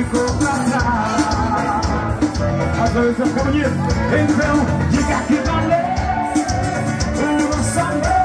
ficou pra trás. Às vezes eu fico bonito, então diga que valeu o nosso amor.